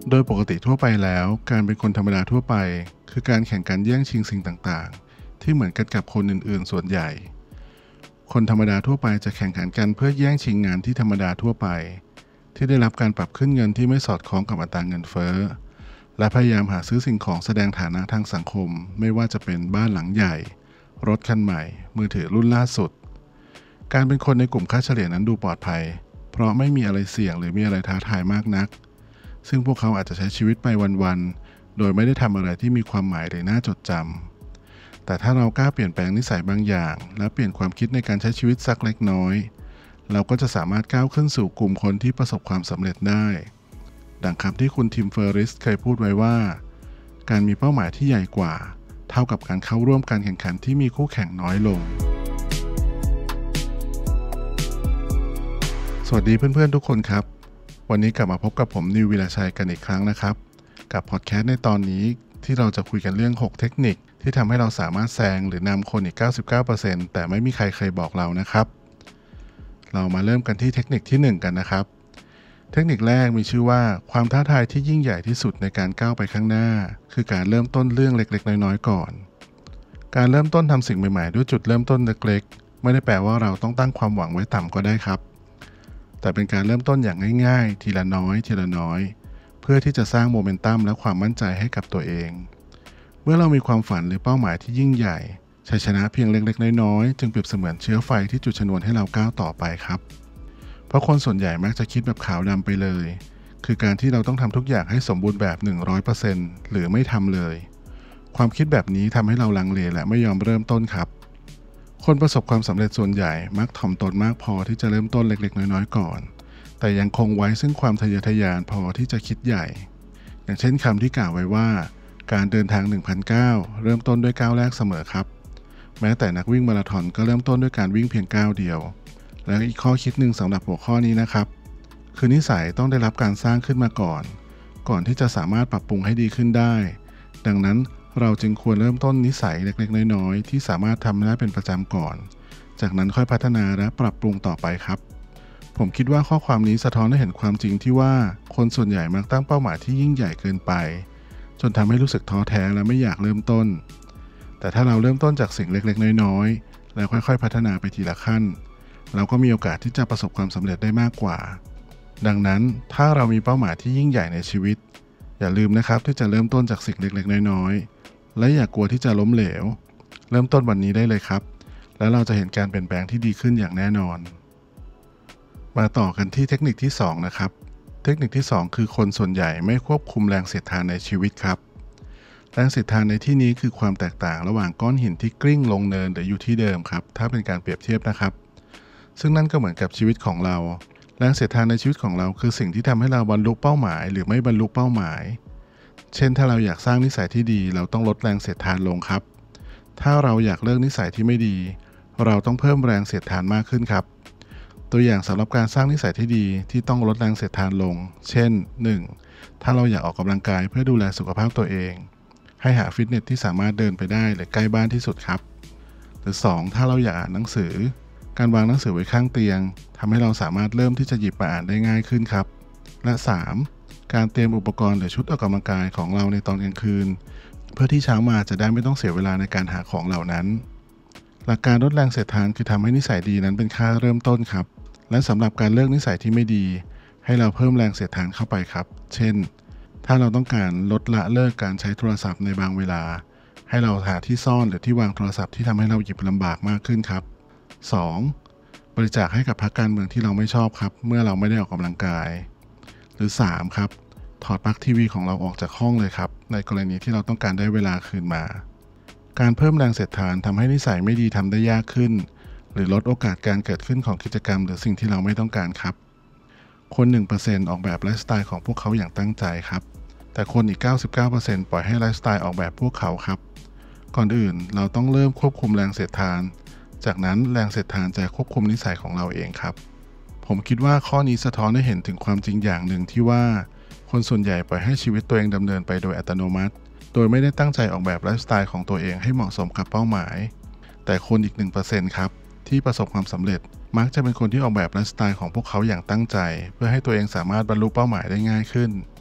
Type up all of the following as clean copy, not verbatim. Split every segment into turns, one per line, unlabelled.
โดยปกติทั่วไปแล้วการเป็นคนธรรมดาทั่วไปคือการแข่งกันแย่งชิงสิ่งต่างๆที่เหมือนกันกับคนอื่นๆส่วนใหญ่คนธรรมดาทั่วไปจะแข่งขันกันเพื่อแย่งชิงงานที่ธรรมดาทั่วไปที่ได้รับการปรับขึ้นเงินที่ไม่สอดคล้องกับอัตราเงินเฟ้อและพยายามหาซื้อสิ่งของแสดงฐานะทางสังคมไม่ว่าจะเป็นบ้านหลังใหญ่รถคันใหม่มือถือรุ่นล่าสุดการเป็นคนในกลุ่มค่าเฉลี่ยนั้นดูปลอดภัยเพราะไม่มีอะไรเสี่ยงหรือมีอะไรท้าทายมากนักซึ่งพวกเขาอาจจะใช้ชีวิตไปวันๆโดยไม่ได้ทำอะไรที่มีความหมายหรือน่าจดจำแต่ถ้าเรากล้าเปลี่ยนแปลงนิสัยบางอย่างและเปลี่ยนความคิดในการใช้ชีวิตสักเล็กน้อยเราก็จะสามารถก้าวขึ้นสู่กลุ่มคนที่ประสบความสำเร็จได้ดังคำที่คุณทิมเฟอร์ริสเคยพูดไว้ว่าการมีเป้าหมายที่ใหญ่กว่าเท่ากับการเข้าร่วมการแข่งขันที่มีคู่แข่งน้อยลงสวัสดีเพื่อนๆทุกคนครับวันนี้กลับมาพบกับผมนิว วิรชัยกันอีกครั้งนะครับกับพอดแคสต์ในตอนนี้ที่เราจะคุยกันเรื่อง6เทคนิคที่ทำให้เราสามารถแซงหรือนำคนอีก 99% แต่ไม่มีใครเคยบอกเรานะครับเรามาเริ่มกันที่เทคนิคที่1กันนะครับเทคนิคแรกมีชื่อว่าความท้าทายที่ยิ่งใหญ่ที่สุดในการก้าวไปข้างหน้าคือการเริ่มต้นเรื่องเล็กๆน้อยๆก่อนการเริ่มต้นทำสิ่งใหม่ๆด้วยจุดเริ่มต้นเล็กๆไม่ได้แปลว่าเราต้องตั้งความหวังไว้ต่ำก็ได้ครับแต่เป็นการเริ่มต้นอย่างง่ายๆทีละน้อยเพื่อที่จะสร้างโมเมนตัมและความมั่นใจให้กับตัวเองเมื่อเรามีความฝันหรือเป้าหมายที่ยิ่งใหญ่ชัยชนะเพียงเล็กๆน้อยๆจึงเปรียบเสมือนเชื้อไฟที่จุดชนวนให้เราก้าวต่อไปครับเพราะคนส่วนใหญ่มักจะคิดแบบขาวดำไปเลยคือการที่เราต้องทำทุกอย่างให้สมบูรณ์แบบ 100% หรือไม่ทำเลยความคิดแบบนี้ทำให้เราลังเลและไม่ยอมเริ่มต้นครับคนประสบความสำเร็จส่วนใหญ่มักถ่อมตนมากพอที่จะเริ่มต้นเล็กๆน้อยๆก่อนแต่ยังคงไว้ซึ่งความทะเยอทะยานพอที่จะคิดใหญ่อย่างเช่นคำที่กล่าวไว้ว่าการเดินทาง 1,000 ก้าวเริ่มต้นด้วยก้าวแรกเสมอครับแม้แต่นักวิ่งมาราธอนก็เริ่มต้นด้วยการวิ่งเพียงก้าวเดียวและอีกข้อคิดหนึ่งสำหรับหัวข้อนี้นะครับคือนิสัยต้องได้รับการสร้างขึ้นมาก่อนที่จะสามารถปรับปรุงให้ดีขึ้นได้ดังนั้นเราจึงควรเริ่มต้นนิสัยเล็กๆน้อยๆที่สามารถทำได้เป็นประจำก่อนจากนั้นค่อยพัฒนาและปรับปรุงต่อไปครับผมคิดว่าข้อความนี้สะท้อนให้เห็นความจริงที่ว่าคนส่วนใหญ่มักตั้งเป้าหมายที่ยิ่งใหญ่เกินไปจนทำให้รู้สึกท้อแท้และไม่อยากเริ่มต้นแต่ถ้าเราเริ่มต้นจากสิ่งเล็กๆน้อยๆแล้วค่อยๆพัฒนาไปทีละขั้นเราก็มีโอกาสที่จะประสบความสำเร็จได้มากกว่าดังนั้นถ้าเรามีเป้าหมายที่ยิ่งใหญ่ในชีวิตอย่าลืมนะครับที่จะเริ่มต้นจากสิ่งเล็กๆน้อยๆและอย่ากลัวที่จะล้มเหลวเริ่มต้นวันนี้ได้เลยครับแล้วเราจะเห็นการเปลี่ยนแปลงที่ดีขึ้นอย่างแน่นอนมาต่อกันที่เทคนิคที่2นะครับเทคนิคที่2คือคนส่วนใหญ่ไม่ควบคุมแรงเสียดทานในชีวิตครับแรงเสียดทานในที่นี้คือความแตกต่างระหว่างก้อนหินที่กลิ้งลงเนินหรืออยู่ที่เดิมครับถ้าเป็นการเปรียบเทียบนะครับซึ่งนั่นก็เหมือนกับชีวิตของเราแรงเสียดทานในชีวิตของเราคือสิ่งที่ทำให้เราบรรลุเป้าหมายหรือไม่บรรลุเป้าหมายเช่นถ้าเราอยากสร้างนิสัยที่ดีเราต้องลดแรงเสียดทานลงครับถ้าเราอยากเลิกนิสัยที่ไม่ดีเราต้องเพิ่มแรงเสียดทานมากขึ้นครับตัวอย่างสำหรับการสร้างนิสัยที่ดีที่ต้องลดแรงเสียดทานลงเช่น 1. ถ้าเราอยากออกกำลังกายเพื่อดูแลสุขภาพตัวเองให้หาฟิตเนสที่สามารถเดินไปได้หรือใกล้บ้านที่สุดครับหรือ 2. ถ้าเราอยากอ่านหนังสือการวางหนังสือไว้ข้างเตียงทำให้เราสามารถเริ่มที่จะหยิบมาอ่านได้ง่ายขึ้นครับและ 3. การเตรียมอุปกรณ์หรือชุดออกกำลังกายของเราในตอนกลางคืนเพื่อที่เช้ามาจะได้ไม่ต้องเสียเวลาในการหาของเหล่านั้นหลักการลดแรงเสียดทานคือทำให้นิสัยดีนั้นเป็นค่าเริ่มต้นครับและสำหรับการเลิกนิสัยที่ไม่ดีให้เราเพิ่มแรงเสียดทานเข้าไปครับเช่นถ้าเราต้องการลดละเลิกการใช้โทรศัพท์ในบางเวลาให้เราหาที่ซ่อนหรือที่วางโทรศัพท์ที่ทำให้เราหยิบลำบากมากขึ้นครับ 2. บริจาคให้กับพรรคการเมืองที่เราไม่ชอบครับเมื่อเราไม่ได้ออกกำลังกายหรือ 3. ครับถอดปลั๊กทีวีของเราออกจากห้องเลยครับในกรณีที่เราต้องการได้เวลาคืนมาการเพิ่มแรงเสียดทานทำให้นิสัยไม่ดีทำได้ยากขึ้นหรือลดโอกาสการเกิดขึ้นของกิจกรรมหรือสิ่งที่เราไม่ต้องการครับคน 1% ออกแบบไลฟ์สไตล์ของพวกเขาอย่างตั้งใจครับแต่คนอีก 99% ปล่อยให้ไลฟ์สไตล์ออกแบบพวกเขาครับก่อนอื่นเราต้องเริ่มควบคุมแรงเสียดทานจากนั้นแรงเสียดทานจะควบคุมนิสัยของเราเองครับผมคิดว่าข้อนี้สะท้อนให้เห็นถึงความจริงอย่างหนึ่งที่ว่าคนส่วนใหญ่ปล่อยให้ชีวิตตัวเองดำเนินไปโดยอัตโนมัติโดยไม่ได้ตั้งใจออกแบบไลฟ์สไตล์ของตัวเองให้เหมาะสมกับเป้าหมายแต่คนอีก 1% ครับที่ประสบความสำเร็จมักจะเป็นคนที่ออกแบบไลฟ์สไตล์ของพวกเขาอย่างตั้งใจเพื่อให้ตัวเองสามารถบรรลุเป้าหมายได้ง่ายขึ้น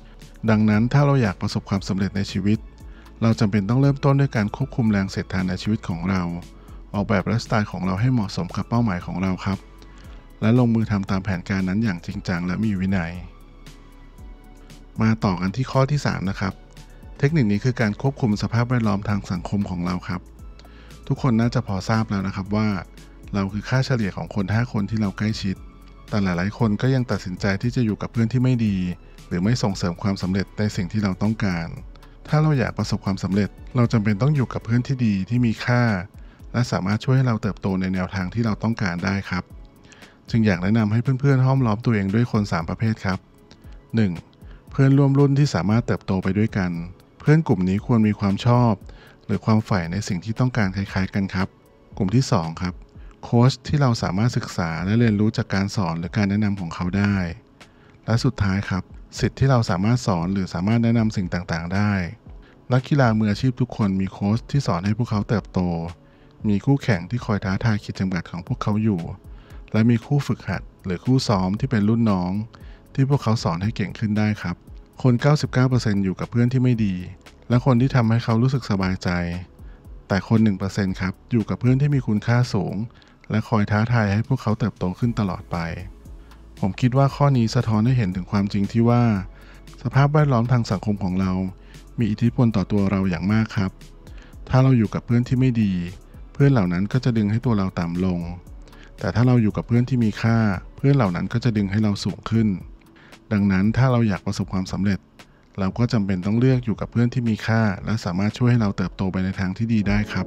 ดังนั้นถ้าเราอยากประสบความสำเร็จในชีวิตเราจำเป็นต้องเริ่มต้นด้วยการควบคุมแรงเสียดทานในชีวิตของเราออกแบบไลฟ์สไตล์ของเราให้เหมาะสมกับเป้าหมายของเราครับและลงมือทำตามแผนการนั้นอย่างจริงจังและมีวินัยมาต่อกันที่ข้อที่3นะครับเทคนิคนี้คือการควบคุมสภาพแวดล้อมทางสังคมของเราครับทุกคนน่าจะพอทราบแล้วนะครับว่าเราคือค่าเฉลี่ยของคน5คนที่เราใกล้ชิดแต่หลายๆคนก็ยังตัดสินใจที่จะอยู่กับเพื่อนที่ไม่ดีหรือไม่ส่งเสริมความสำเร็จในสิ่งที่เราต้องการถ้าเราอยากประสบความสำเร็จเราจำเป็นต้องอยู่กับเพื่อนที่ดีที่มีค่าและสามารถช่วยให้เราเติบโตในแนวทางที่เราต้องการได้ครับจึงอยากแนะนำให้เพื่อนๆห้อมล้อมตัวเองด้วยคน3ประเภทครับ 1. เพื่อนร่วมรุ่นที่สามารถเติบโตไปด้วยกันเพื่อนกลุ่มนี้ควรมีความชอบหรือความใฝ่ในสิ่งที่ต้องการคล้ายๆกันครับกลุ่มที่2ครับโค้ชที่เราสามารถศึกษาและเรียนรู้จากการสอนหรือการแนะนำของเขาได้และสุดท้ายครับศิษย์ที่เราสามารถสอนหรือสามารถแนะนำสิ่งต่างๆได้นักกีฬามืออาชีพทุกคนมีโค้ชที่สอนให้พวกเขาเติบโตมีคู่แข่งที่คอยท้าทายขีดจำกัดของพวกเขาอยู่และมีคู่ฝึกหัดหรือคู่ซ้อมที่เป็นรุ่นน้องที่พวกเขาสอนให้เก่งขึ้นได้ครับคน 99% อยู่กับเพื่อนที่ไม่ดีและคนที่ทำให้เขารู้สึกสบายใจแต่คน 1% ครับอยู่กับเพื่อนที่มีคุณค่าสูงและคอยท้าทายให้พวกเขาเติบโตขึ้นตลอดไปผมคิดว่าข้อนี้สะท้อนให้เห็นถึงความจริงที่ว่าสภาพแวดล้อมทางสังคมของเรามีอิทธิพลต่อตัวเราอย่างมากครับถ้าเราอยู่กับเพื่อนที่ไม่ดีเพื่อนเหล่านั้นก็จะดึงให้ตัวเราต่ำลงแต่ถ้าเราอยู่กับเพื่อนที่มีค่าเพื่อนเหล่านั้นก็จะดึงให้เราสูงขึ้นดังนั้นถ้าเราอยากประสบความสำเร็จเราก็จำเป็นต้องเลือกอยู่กับเพื่อนที่มีค่าและสามารถช่วยให้เราเติบโตไปในทางที่ดีได้ครับ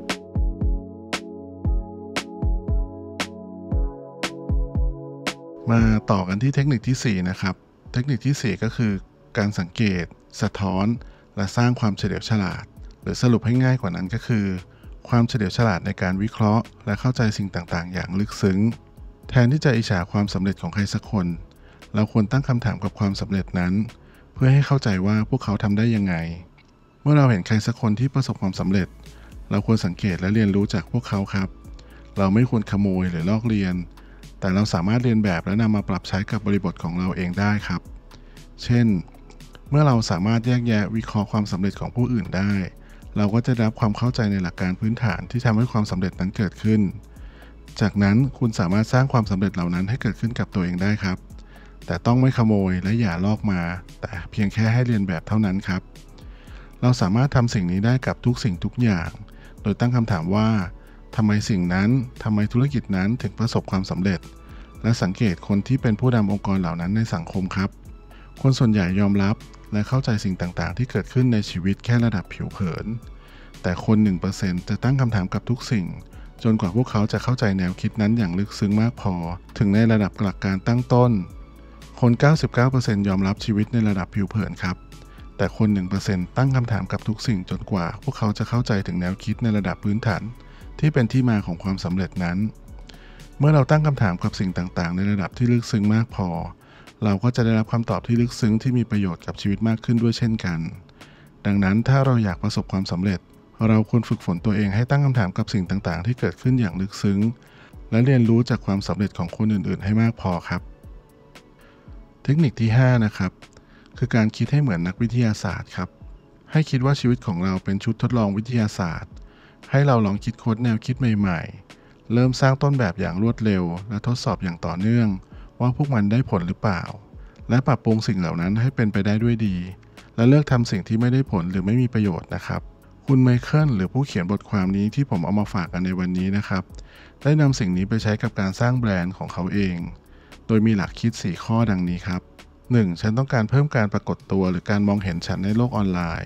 มาต่อกันที่เทคนิคที่4นะครับเทคนิคที่4ก็คือการสังเกตสะท้อนและสร้างความเฉลียวฉลาดหรือสรุปให้ง่ายกว่านั้นก็คือความเฉลียวฉลาดในการวิเคราะห์และเข้าใจสิ่งต่างๆอย่างลึกซึ้งแทนที่จะอิจฉาความสำเร็จของใครสักคนเราควรตั้งคำถามกับความสำเร็จนั้นเพื่อให้เข้าใจว่าพวกเขาทำได้ยังไงเมื่อเราเห็นใครสักคนที่ประสบความสำเร็จเราควรสังเกตและเรียนรู้จากพวกเขาครับเราไม่ควรขโมยหรือลอกเลียนแต่เราสามารถเรียนแบบและนำมาปรับใช้กับบริบทของเราเองได้ครับเช่นเมื่อเราสามารถแยกแยะวิเคราะห์ความสำเร็จของผู้อื่นได้เราก็จะได้รับความเข้าใจในหลักการพื้นฐานที่ทำให้ความสำเร็จนั้นเกิดขึ้นจากนั้นคุณสามารถสร้างความสำเร็จเหล่านั้นให้เกิดขึ้นกับตัวเองได้ครับแต่ต้องไม่ขโมยและอย่าลอกมาแต่เพียงแค่ให้เรียนแบบเท่านั้นครับเราสามารถทำสิ่งนี้ได้กับทุกสิ่งทุกอย่างโดยตั้งคำถามว่าทำไมสิ่งนั้นทำไมธุรกิจนั้นถึงประสบความสำเร็จและสังเกตคนที่เป็นผู้นำองค์กรเหล่านั้นในสังคมครับคนส่วนใหญ่ยอมรับและเข้าใจสิ่งต่างๆที่เกิดขึ้นในชีวิตแค่ระดับผิวเผินแต่คน 1% จะตั้งคำถามกับทุกสิ่งจนกว่าพวกเขาจะเข้าใจแนวคิดนั้นอย่างลึกซึ้งมากพอถึงในระดับหลักการตั้งต้นคน 99% ยอมรับชีวิตในระดับผิวเผินครับแต่คน 1% ตั้งคำถามกับทุกสิ่งจนกว่าพวกเขาจะเข้าใจถึงแนวคิดในระดับพื้นฐานที่เป็นที่มาของความสำเร็จนั้นเมื่อเราตั้งคำถามกับสิ่งต่างๆในระดับที่ลึกซึ้งมากพอเราก็จะได้รับคำตอบที่ลึกซึ้งที่มีประโยชน์กับชีวิตมากขึ้นด้วยเช่นกันดังนั้นถ้าเราอยากประสบความสำเร็จเราควรฝึกฝนตัวเองให้ตั้งคำถามกับสิ่งต่างๆที่เกิดขึ้นอย่างลึกซึ้งและเรียนรู้จากความสำเร็จของคนอื่นๆให้มากพอครับเทคนิคที่5นะครับคือการคิดให้เหมือนนักวิทยาศาสตร์ครับให้คิดว่าชีวิตของเราเป็นชุดทดลองวิทยาศาสตร์ให้เราลองคิดค้นแนวคิดใหม่ๆเริ่มสร้างต้นแบบอย่างรวดเร็วและทดสอบอย่างต่อเนื่องว่าพวกมันได้ผลหรือเปล่าและปรับปรุงสิ่งเหล่านั้นให้เป็นไปได้ด้วยดีและเลิกทำสิ่งที่ไม่ได้ผลหรือไม่มีประโยชน์นะครับคุณไมเคิลหรือผู้เขียนบทความนี้ที่ผมเอามาฝากกันในวันนี้นะครับได้นำสิ่งนี้ไปใช้กับการสร้างแบรนด์ของเขาเองโดยมีหลักคิด4ข้อดังนี้ครับ 1. ฉันต้องการเพิ่มการปรากฏตัวหรือการมองเห็นฉันในโลกออนไลน์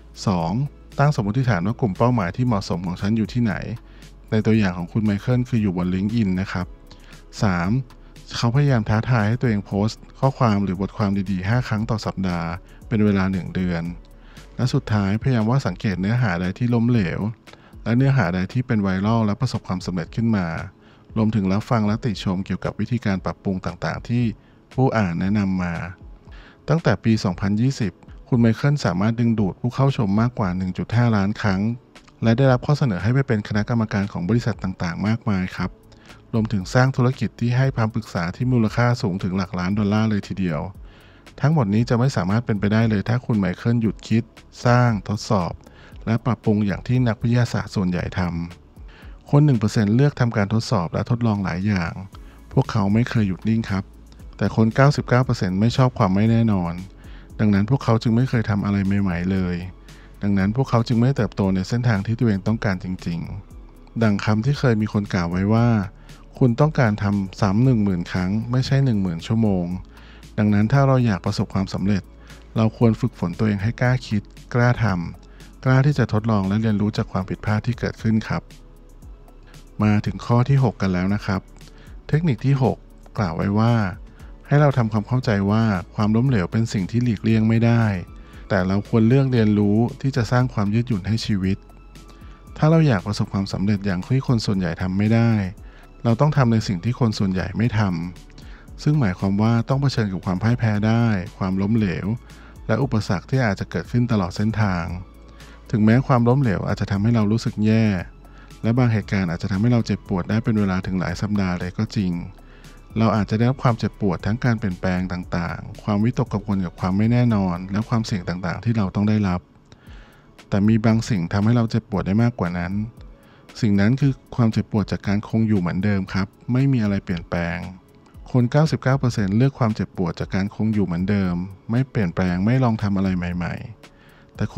2. ตั้งสมมติฐานว่ากลุ่มเป้าหมายที่เหมาะสมของฉันอยู่ที่ไหนในตัวอย่างของคุณไมเคิลคืออยู่บน LinkedIn นะครับ 3. เขาพยายามท้าทายให้ตัวเองโพสต์ข้อความหรือบทความดีๆ5 ครั้งต่อสัปดาห์เป็นเวลา1 เดือนและสุดท้ายพยายามว่าสังเกตเนื้อหาใดที่ล้มเหลวและเนื้อหาใดที่เป็นไวรัลและประสบความสำเร็จขึ้นมารวมถึงรับฟังและติชมเกี่ยวกับวิธีการปรับปรุงต่างๆที่ผู้อ่านแนะนำมาตั้งแต่ปี 2020 คุณไมเคิลสามารถดึงดูดผู้เข้าชมมากกว่า 1.5 ล้านครั้งและได้รับข้อเสนอให้ไปเป็นคณะกรรมการของบริษัทต่างๆมากมายครับรวมถึงสร้างธุรกิจที่ให้คำปรึกษาที่มูลค่าสูงถึงหลักล้านดอลลาร์เลยทีเดียวทั้งหมดนี้จะไม่สามารถเป็นไปได้เลยถ้าคุณไมเคิลหยุดคิดสร้างทดสอบและปรับปรุงอย่างที่นักวิทยาศาสตร์ส่วนใหญ่ทำคน 1% เลือกทำการทดสอบและทดลองหลายอย่างพวกเขาไม่เคยหยุดนิ่งครับแต่คน 99% ไม่ชอบความไม่แน่นอนดังนั้นพวกเขาจึงไม่เคยทำอะไรใหม่ๆเลยดังนั้นพวกเขาจึงไม่เติบโตในเส้นทางที่ตัวเองต้องการจริงๆดังคำที่เคยมีคนกล่าวไว้ว่าคุณต้องการทำซ้ำ10,000 ครั้งไม่ใช่ 10,000 ชั่วโมงดังนั้นถ้าเราอยากประสบความสำเร็จเราควรฝึกฝนตัวเองให้กล้าคิดกล้าทำกล้าที่จะทดลองและเรียนรู้จากความผิดพลาดที่เกิดขึ้นครับมาถึงข้อที่ 6 กันแล้วนะครับเทคนิคที่ 6 กล่าวไว้ว่าให้เราทำความเข้าใจว่าความล้มเหลวเป็นสิ่งที่หลีกเลี่ยงไม่ได้แต่เราควรเลือกเรียนรู้ที่จะสร้างความยืดหยุ่นให้ชีวิตถ้าเราอยากประสบความสำเร็จอย่างที่คนส่วนใหญ่ทำไม่ได้เราต้องทำในสิ่งที่คนส่วนใหญ่ไม่ทำซึ่งหมายความว่าต้องเผชิญกับความพ่ายแพ้ได้ความล้มเหลวและอุปสรรคที่อาจจะเกิดขึ้นตลอดเส้นทางถึงแม้ความล้มเหลวอาจจะทำให้เรารู้สึกแย่และบางเหตุการณ์อาจจะทำให้เราเจ็บปวดได้เป็นเวลาถึงหลายสัปดาห์เลยก็จริงเราอาจจะได้รับความเจ็บปวดทั้งการเปลี่ยนแปลงต่างๆความวิตกกังวลกับความไม่แน่นอนและความเสี่ยงต่างๆที่เราต้องได้รับแต่มีบางสิ่งทำให้เราเจ็บปวดได้มากกว่านั้นสิ่งนั้นคือความเจ็บปวดจากการคงอยู่เหมือนเดิมครับไม่มีอะไรเปลี่ยนแปลงคน 99% เลือกความเจ็บปวดจากการคงอยู่เหมือนเดิมไม่เปลี่ยนแปลงไม่ลองทำอะไรใหม่ๆแต่คน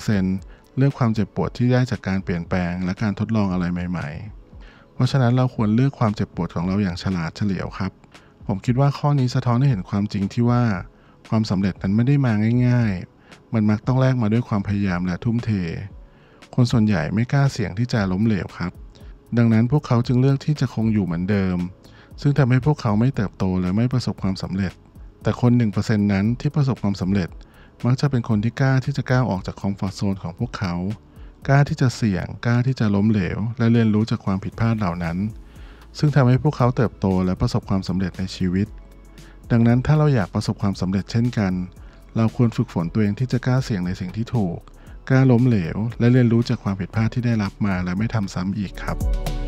1% เลือกความเจ็บปวดที่ได้จากการเปลี่ยนแปลงและการทดลองอะไรใหม่ๆเพราะฉะนั้นเราควรเลือกความเจ็บปวดของเราอย่างฉลาดเฉลียวครับผมคิดว่าข้อนี้สะท้อนให้เห็นความจริงที่ว่าความสำเร็จนั้นไม่ได้มาง่ายๆมันมักต้องแลกมาด้วยความพยายามและทุ่มเทคนส่วนใหญ่ไม่กล้าเสี่ยงที่จะล้มเหลวครับดังนั้นพวกเขาจึงเลือกที่จะคงอยู่เหมือนเดิมซึ่งทำให้พวกเขาไม่เติบโตและไม่ประสบความสำเร็จแต่คน 1% นั้นที่ประสบความสำเร็จมักจะเป็นคนที่กล้าที่จะก้าวออกจากคอมฟอร์ตโซนของพวกเขากล้าที่จะเสี่ยงกล้าที่จะล้มเหลวและเรียนรู้จากความผิดพลาดเหล่านั้นซึ่งทำให้พวกเขาเติบโตและประสบความสำเร็จในชีวิตดังนั้นถ้าเราอยากประสบความสำเร็จเช่นกันเราควรฝึกฝนตัวเองที่จะกล้าเสี่ยงในสิ่งที่ถูกกล้าล้มเหลวและเรียนรู้จากความผิดพลาดที่ได้รับมาและไม่ทำซ้ำอีกครับ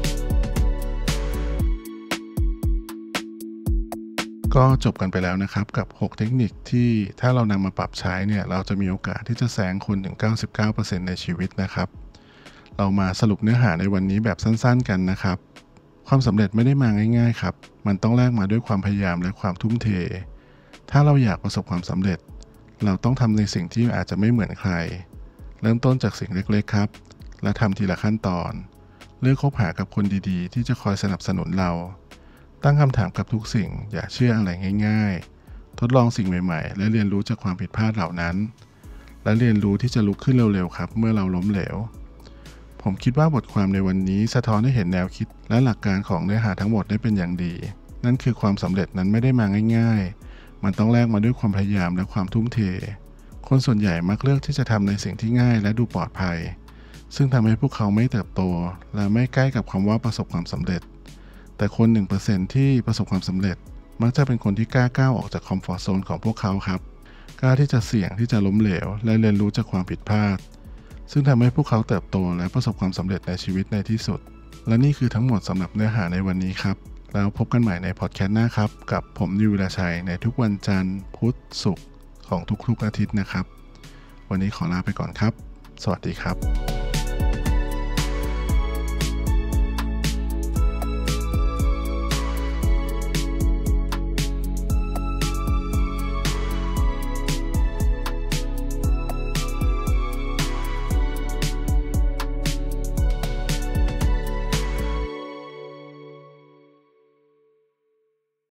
ก็จบกันไปแล้วนะครับกับ6เทคนิคที่ถ้าเรานำมาปรับใช้เนี่ยเราจะมีโอกาสที่จะแซงคนถึง 99% ในชีวิตนะครับเรามาสรุปเนื้อหาในวันนี้แบบสั้นๆกันนะครับความสำเร็จไม่ได้มาง่ายๆครับมันต้องแลกมาด้วยความพยายามและความทุ่มเทถ้าเราอยากประสบความสำเร็จเราต้องทำในสิ่งที่อาจจะไม่เหมือนใครเริ่มต้นจากสิ่งเล็กๆครับและทำทีละขั้นตอนเลือกคบหากับคนดีๆที่จะคอยสนับสนุนเราตั้งคำถามกับทุกสิ่งอย่าเชื่ออะไรง่ายๆทดลองสิ่งใหม่ๆและเรียนรู้จากความผิดพลาดเหล่านั้นและเรียนรู้ที่จะลุกขึ้นเร็วๆครับเมื่อเราล้มเหลวผมคิดว่าบทความในวันนี้สะท้อนให้เห็นแนวคิดและหลักการของเนื้อหาทั้งหมดได้เป็นอย่างดีนั่นคือความสำเร็จนั้นไม่ได้มาง่ายๆมันต้องแลกมาด้วยความพยายามและความทุ่มเทคนส่วนใหญ่มักเลือกที่จะทำในสิ่งที่ง่ายและดูปลอดภัยซึ่งทำให้พวกเขาไม่เติบโตและไม่ใกล้กับคำว่าประสบความสำเร็จแต่คน 1% ที่ประสบความสำเร็จมักจะเป็นคนที่กล้าก้าวออกจากคอมฟอร์ตโซนของพวกเขาครับกล้าที่จะเสี่ยงที่จะล้มเหลวและเรียนรู้จากความผิดพลาดซึ่งทำให้พวกเขาเติบโตและประสบความสำเร็จในชีวิตในที่สุดและนี่คือทั้งหมดสำหรับเนื้อหาในวันนี้ครับแล้วพบกันใหม่ในพอดแคสต์หน้าครับกับผมนิว วิราชัยในทุกวันจันทร์พุธศุกร์ของทุกๆอาทิตย์นะครับวันนี้ขอลาไปก่อนครับสวัสดีครับ